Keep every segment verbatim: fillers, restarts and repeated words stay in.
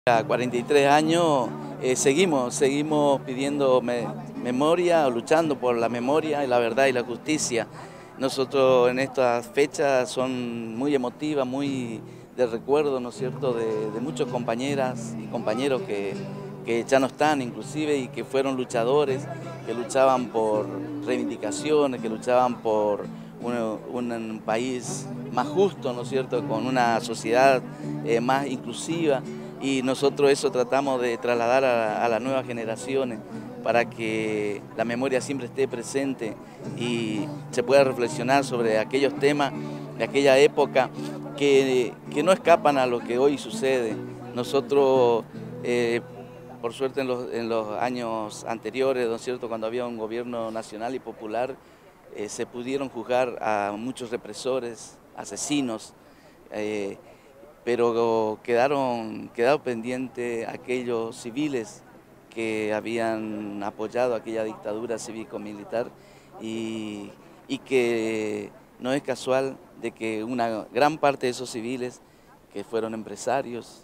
A cuarenta y tres años eh, seguimos, seguimos pidiendo me- memoria, luchando por la memoria y la verdad y la justicia. Nosotros en estas fechas son muy emotivas, muy de recuerdo, ¿no es cierto?, de, de muchas compañeras y compañeros que, que ya no están inclusive y que fueron luchadores, que luchaban por reivindicaciones, que luchaban por un, un país más justo, ¿no es cierto?, con una sociedad eh, más inclusiva. Y nosotros eso tratamos de trasladar a, a las nuevas generaciones para que la memoria siempre esté presente y se pueda reflexionar sobre aquellos temas de aquella época que, que no escapan a lo que hoy sucede. Nosotros, eh, por suerte en los, en los años anteriores, ¿no es cierto?, cuando había un gobierno nacional y popular, eh, se pudieron juzgar a muchos represores, asesinos, eh, pero quedaron, quedaron pendientes aquellos civiles que habían apoyado aquella dictadura cívico-militar y, y que no es casual de que una gran parte de esos civiles que fueron empresarios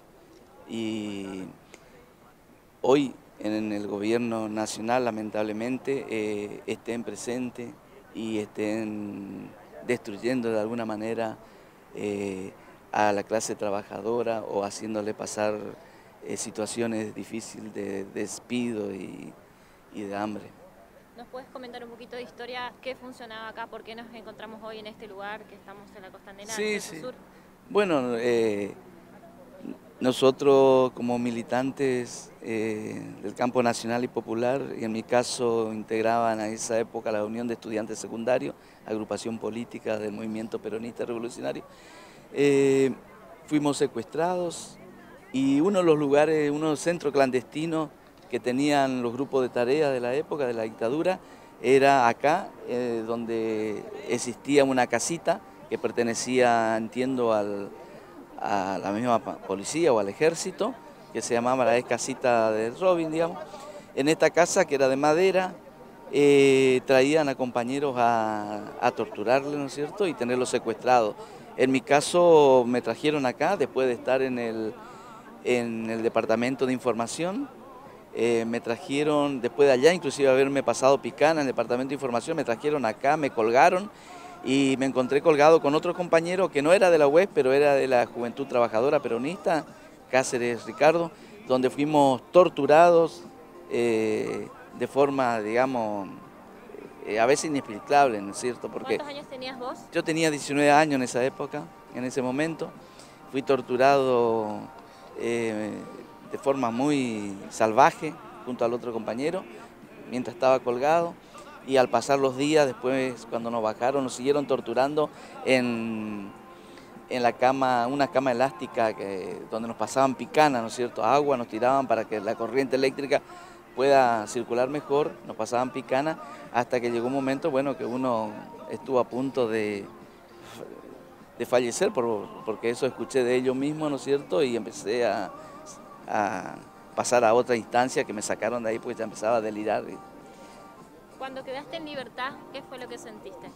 y hoy en el gobierno nacional lamentablemente eh, estén presentes y estén destruyendo de alguna manera eh, a la clase trabajadora o haciéndole pasar eh, situaciones difíciles de despido y, y de hambre. ¿Nos puedes comentar un poquito de historia? ¿Qué funcionaba acá? ¿Por qué nos encontramos hoy en este lugar que estamos en la Costanera, en Sí, Celso sí. Sur? Bueno, eh, nosotros como militantes eh, del campo nacional y popular, y en mi caso integraban a esa época la Unión de Estudiantes Secundarios, agrupación política del movimiento peronista revolucionario, eh, fuimos secuestrados y uno de los lugares, uno de los centros clandestinos que tenían los grupos de tareas de la época, de la dictadura, era acá, eh, donde existía una casita que pertenecía, entiendo, al a la misma policía o al ejército, que se llamaba la ex casita de Robin, digamos. En esta casa, que era de madera, eh, traían a compañeros a, a torturarle, ¿no es cierto?, y tenerlos secuestrados. En mi caso me trajeron acá, después de estar en el, en el departamento de información, eh, me trajeron, después de allá, inclusive haberme pasado picana en el departamento de información, me trajeron acá, me colgaron y me encontré colgado con otro compañero que no era de la U E S, pero era de la Juventud Trabajadora Peronista, Cáceres Ricardo, donde fuimos torturados eh, de forma, digamos, eh, a veces inexplicable, ¿no es cierto? Porque ¿Cuántos años tenías vos? yo tenía diecinueve años en esa época, en ese momento, fui torturado eh, de forma muy salvaje junto al otro compañero, mientras estaba colgado. Y al pasar los días, después cuando nos bajaron, nos siguieron torturando en, en la cama, una cama elástica que, donde nos pasaban picana, ¿no es cierto? Agua nos tiraban para que la corriente eléctrica pueda circular mejor, nos pasaban picana, hasta que llegó un momento, bueno, que uno estuvo a punto de, de fallecer, por, porque eso escuché de ellos mismos, ¿no es cierto? Y empecé a, a pasar a otra instancia que me sacaron de ahí porque ya empezaba a delirar. Cuando quedaste en libertad, ¿qué fue lo que sentiste?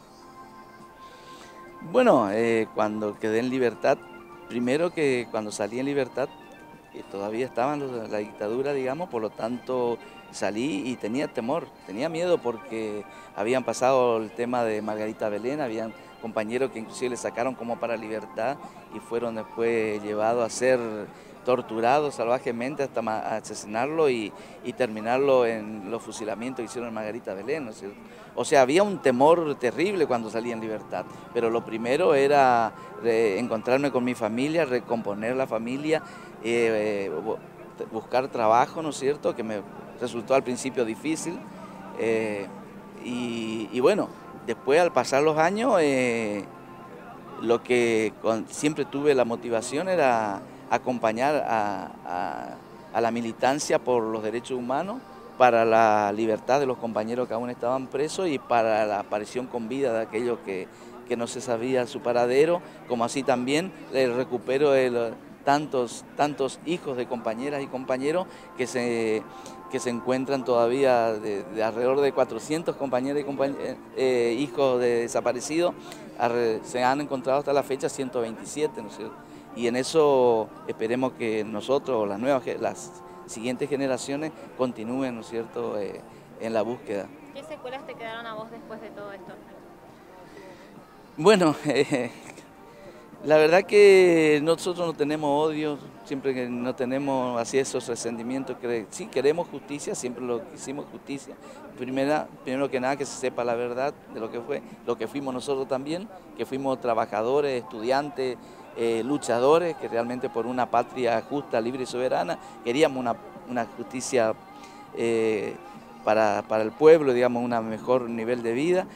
Bueno, eh, cuando quedé en libertad, primero que cuando salí en libertad, eh, todavía estaban los, la dictadura, digamos, por lo tanto salí y tenía temor, tenía miedo porque habían pasado el tema de Margarita Belén, habían compañeros que inclusive le sacaron como para libertad y fueron después llevados a ser torturados salvajemente hasta asesinarlo y, y terminarlo en los fusilamientos que hicieron en Margarita Belén, ¿no es cierto? O sea, había un temor terrible cuando salí en libertad, pero lo primero era eh, encontrarme con mi familia, recomponer la familia, eh, eh, buscar trabajo, ¿no es cierto?, que me resultó al principio difícil, eh, y, y bueno, después al pasar los años, eh, lo que con, siempre tuve la motivación era acompañar a, a, a la militancia por los derechos humanos, para la libertad de los compañeros que aún estaban presos y para la aparición con vida de aquellos que, que no se sabía su paradero, como así también el recupero de tantos, tantos hijos de compañeras y compañeros que se, que se encuentran todavía de, de alrededor de cuatrocientos compañeras y compañeros, eh, hijos de desaparecidos, se han encontrado hasta la fecha ciento veintisiete, ¿no es cierto? y en eso esperemos que nosotros, las nuevas, las siguientes generaciones, continúen, ¿no es cierto?, eh, en la búsqueda. ¿Qué secuelas te quedaron a vos después de todo esto? Bueno, eh, la verdad que nosotros no tenemos odio, siempre que no tenemos así esos resentimientos, que sí queremos justicia, siempre lo quisimos justicia. Primera, primero que nada que se sepa la verdad de lo que fue, lo que fuimos nosotros también, que fuimos trabajadores, estudiantes, eh, luchadores, que realmente por una patria justa, libre y soberana, queríamos una, una justicia eh, para, para el pueblo, digamos, un mejor nivel de vida.